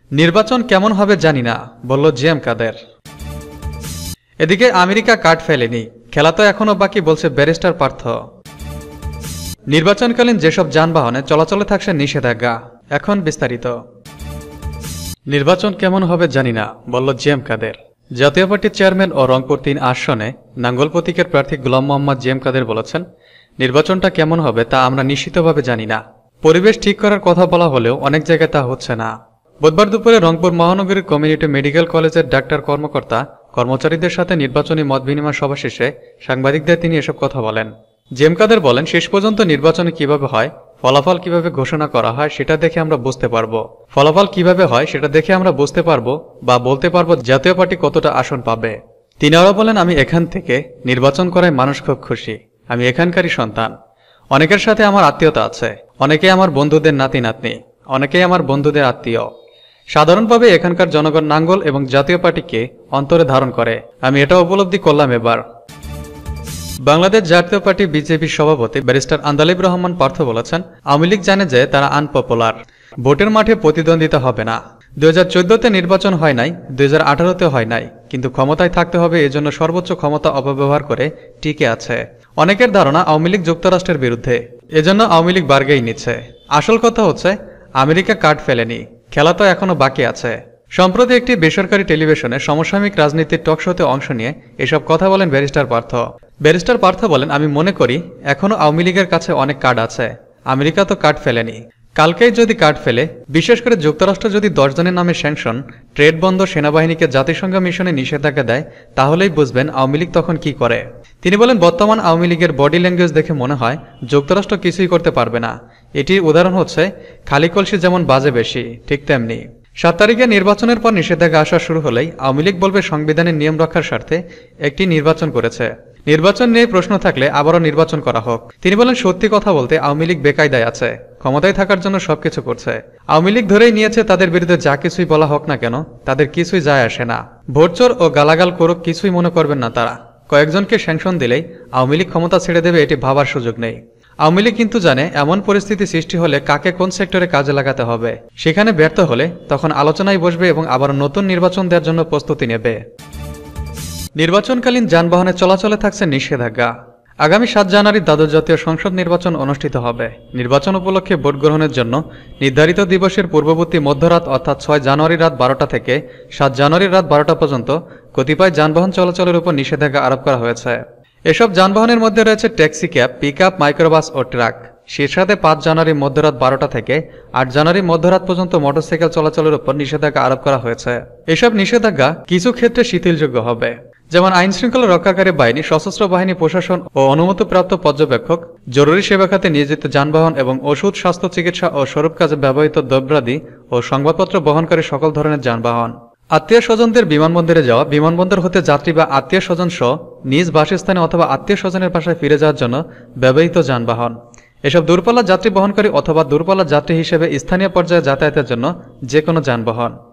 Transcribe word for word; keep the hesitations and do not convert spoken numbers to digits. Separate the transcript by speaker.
Speaker 1: নির্বাচন কেমন হবে জানি না, বলল জি এম কাদের। এদিকে আমেরিকা কার্ড ফেলেনি, খেলা তো এখনো বাকি, বলছে ব্যারিস্টার পার্থ। নির্বাচনকালীন যেসব যানবাহনে চলাচলে থাকছে নিষেধাজ্ঞা। এখন বিস্তারিত। নির্বাচন কেমন হবে জানি না, বলল জি এম কাদের। জাতীয় পার্টির চেয়ারম্যান ও রংপুর তিন আসনে নাঙ্গল প্রতীকের প্রার্থী গোলাম মোহাম্মদ জি এম কাদের বলেছেন, নির্বাচনটা কেমন হবে তা আমরা নিশ্চিতভাবে জানি না। পরিবেশ ঠিক করার কথা বলা হলেও অনেক জায়গায় তা হচ্ছে না। বুধবার দুপুরে রংপুর মহানগরীর কমিউনিটি মেডিকেল কলেজের ডাক্তার কর্মকর্তা কর্মচারীদের সাথে নির্বাচনী মত বিনিময় সভা শেষে সাংবাদিকদের তিনি এসব কথা বলেন। জি এম কাদের বলেন, শেষ পর্যন্ত নির্বাচনে কিভাবে হয়, ফলাফল কিভাবে ঘোষণা করা হয় সেটা দেখে আমরা বুঝতে পারবো। ফলাফল কিভাবে হয় সেটা দেখে আমরা বুঝতে পারবো বা বলতে পারবো জাতীয় পার্টি কতটা আসন পাবে। তিনি আরও বলেন, আমি এখান থেকে নির্বাচন করায় মানুষ খুব খুশি। আমি এখানকারই সন্তান। অনেকের সাথে আমার আত্মীয়তা আছে, অনেকেই আমার বন্ধুদের নাতি নাতনি, অনেকেই আমার বন্ধুদের আত্মীয়। সাধারণভাবে এখানকার জনগণ নাঙ্গল এবং জাতীয় পার্টিকে অন্তরে ধারণ করে। আমি এটা উপলব্ধি করলাম এবার। বাংলাদেশ জাতীয় পার্টি বিজেপির সভাপতি ব্যারিস্টার আন্দালিব রহমান পার্থ বলেছেন, আওয়ামী লীগ জানে যে তারা আনপপুলার, ভোটের মাঠে প্রতিদ্বন্দ্বিতা হবে না। দুই হাজার চোদ্দতে নির্বাচন হয় নাই, দুই হাজার আঠারোতে হয় নাই, কিন্তু ক্ষমতায় থাকতে হবে, এজন্য সর্বোচ্চ ক্ষমতা অপব্যবহার করে টিকে আছে। অনেকের ধারণা আওয়ামী লীগ যুক্তরাষ্ট্রের বিরুদ্ধে, এজন্য আওয়ামী লীগ বার্গেই নিচ্ছে। আসল কথা হচ্ছে আমেরিকা কার্ড ফেলেনি, খেলা তো এখনো বাকি আছে। সম্প্রতি একটি বেসরকারি টেলিভিশনে সমসাময়িক রাজনীতির টক শোতে অংশ নিয়ে এসব কথা বলেন ব্যারিস্টার পার্থ। ব্যারিস্টার পার্থ বলেন, আমি মনে করি এখনো আওয়ামী লীগের কাছে অনেক কার্ড আছে। আমেরিকা তো কার্ড ফেলেনি। কালকেই যদি কার্ড ফেলে, বিশেষ করে যুক্তরাষ্ট্র যদি দশ জনের নামে স্যাংশন, ট্রেড বন্ধ, সেনাবাহিনীকে জাতিসংঘ মিশনে নিষেধাজ্ঞা দেয়, তাহলেই বুঝবেন আওয়ামী লীগ তখন কি করে। তিনি বলেন, বর্তমান আওয়ামী লীগের বডি ল্যাঙ্গুয়েজ দেখে মনে হয় যুক্তরাষ্ট্র কিছুই করতে পারবে না। এটির উদাহরণ হচ্ছে খালি কলসি যেমন বাজে বেশি, ঠিক তেমনি। সাত তারিখে নির্বাচনের পর নিষেধাজ্ঞা আসা শুরু হলেই আওয়ামী লীগ বলবে সংবিধানের নিয়ম রক্ষার স্বার্থে একটি নির্বাচন করেছে। নির্বাচন নিয়ে প্রশ্ন থাকলে আবারও নির্বাচন করা হোক। তিনি বলেন, সত্যি কথা বলতে আওয়ামী লীগ বেকায়দায় আছে, ক্ষমতায় থাকার জন্য সবকিছু করছে। আওয়ামী লীগ ধরেই নিয়েছে তাদের বিরুদ্ধে যা কিছুই বলা হোক না কেন তাদের কিছুই যায় আসে না। ভোটচোর ও গালাগাল করুক, কিছুই মনে করবেন না তারা। কয়েকজনকে স্যাংশন দিলেই আওয়ামী লীগ ক্ষমতা ছেড়ে দেবে, এটি ভাবার সুযোগ নেই। আওয়ামী লীগ কিন্তু জানে এমন পরিস্থিতি সৃষ্টি হলে কাকে কোন সেক্টরে কাজে লাগাতে হবে। সেখানে ব্যর্থ হলে তখন আলোচনায় বসবে এবং আবার নতুন নির্বাচন দেওয়ার জন্য প্রস্তুতি নেবে। নির্বাচনকালীন যানবাহনে চলাচলে থাকছে নিষেধাজ্ঞা। আগামী সাত জানুয়ারি দ্বাদশ জাতীয় সংসদ নির্বাচন অনুষ্ঠিত হবে। নির্বাচন উপলক্ষে ভোট গ্রহণের জন্য নির্ধারিত দিবসের পূর্ববর্তী মধ্যরাত অর্থাৎ ছয় জানুয়ারি রাত বারোটা থেকে সাত জানুয়ারি রাত বারোটা পর্যন্ত কতিপয় যানবাহন চলাচলের উপর নিষেধাজ্ঞা আরোপ করা হয়েছে। এসব যানবাহনের মধ্যে রয়েছে taxi cab, pick up, microbus ও ট্রাক। সেই সাথে পাঁচ জানুয়ারি মধ্যরাত বারোটা থেকে আট জানুয়ারি মধ্যরাত পর্যন্ত মোটরসাইকেল চলাচলের উপর নিষেধাজ্ঞা আরোপ করা হয়েছে। এসব নিষেধাজ্ঞা কিছু ক্ষেত্রে শিথিলযোগ্য হবে, যেমন আইন শৃঙ্খলা রক্ষাকারী বাহিনী, সশস্ত্র বাহিনী, প্রশাসন ও অনুমতিপ্রাপ্ত পর্যবেক্ষক, জরুরি সেবা খাতে নিয়োজিত যানবাহন এবং ওষুধ, স্বাস্থ্য, চিকিৎসা ও সরব কাজে ব্যবহৃত দ্রব্যাদি ও সংবাদপত্র বহনকারী সকল ধরনের যানবাহন। আত্মীয় স্বজনদের বিমানবন্দরে যাওয়া, বিমানবন্দর হতে যাত্রী বা আত্মীয় স্বজন সহ নিজ বাসস্থানে অথবা আত্মীয় স্বজনের বাসায় ফিরে যাওয়ার জন্য ব্যবহৃত যানবাহন। এসব দূরপাল্লার যাত্রী বহনকারী অথবা দূরপাল্লার যাত্রী হিসেবে স্থানীয় পর্যায়ে যাতায়াতের জন্য যে কোনো যানবাহন।